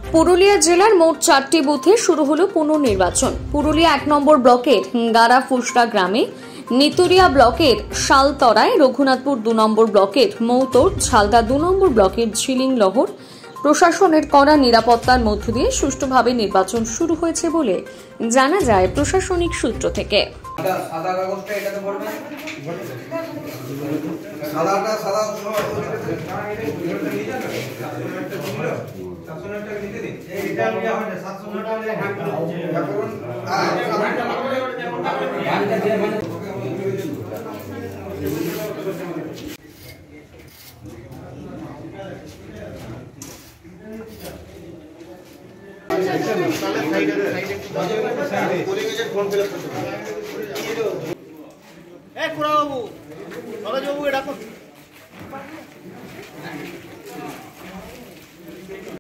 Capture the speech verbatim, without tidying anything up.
পুরুলিয়া জেলার মোট চারটি বুথে শুরু হলো পুনর্নির্বাচন। পুরুলিয়া এক নম্বর ব্লকের গাড়া ফুসরা গ্রামে, নিতুরিয়া ব্লকের শালতরায়, রঘুনাথপুর দু নম্বর ব্লকের মৌতর, ঝালদা দু নম্বর ব্লকের ঝিলিংলহর। প্রশাসনের কড়া নিরাপত্তার মধ্য দিয়ে সুষ্ঠুভাবে নির্বাচন শুরু হয়েছে বলে জানা যায় প্রশাসনিক সূত্র থেকে। এ কুড়া বাবু, নলেজ বাবুকে ডাকুন।